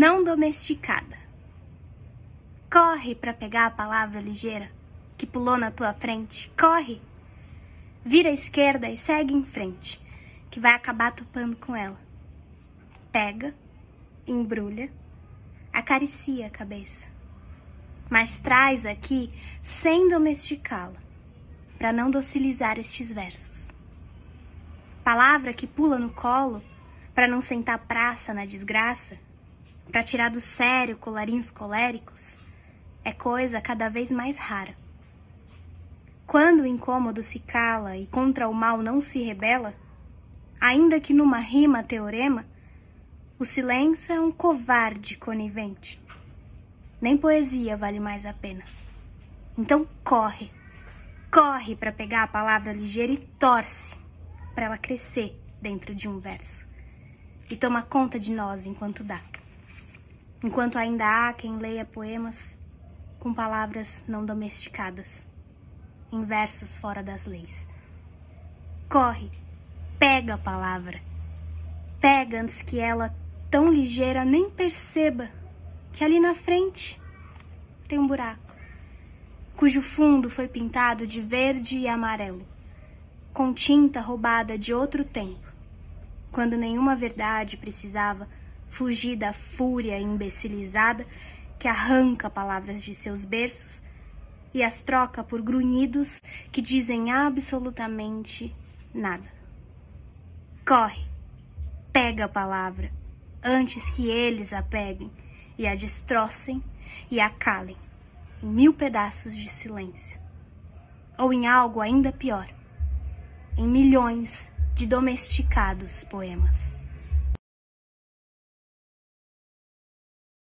não domesticada. Corre para pegar a palavra ligeira que pulou na tua frente. Corre! Vira à esquerda e segue em frente, que vai acabar topando com ela. Pega, embrulha, acaricia a cabeça, mas traz aqui sem domesticá-la, para não docilizar estes versos. Palavra que pula no colo, para não sentar praça na desgraça, para tirar do sério colarinhos coléricos, é coisa cada vez mais rara. Quando o incômodo se cala e contra o mal não se rebela, ainda que numa rima teorema, o silêncio é um covarde conivente. Nem poesia vale mais a pena. Então corre, corre para pegar a palavra ligeira e torce para ela crescer dentro de um verso. E toma conta de nós enquanto dá. Enquanto ainda há quem leia poemas com palavras não domesticadas, em versos fora das leis. Corre, pega a palavra. Pega antes que ela, tão ligeira, nem perceba que ali na frente tem um buraco, cujo fundo foi pintado de verde e amarelo, com tinta roubada de outro tempo, quando nenhuma verdade precisava fugir da fúria imbecilizada que arranca palavras de seus berços e as troca por grunhidos que dizem absolutamente nada. Corre, pega a palavra, antes que eles a peguem e a destrocem e a calem em 1000 pedaços de silêncio. Ou em algo ainda pior, em milhões de domesticados poemas.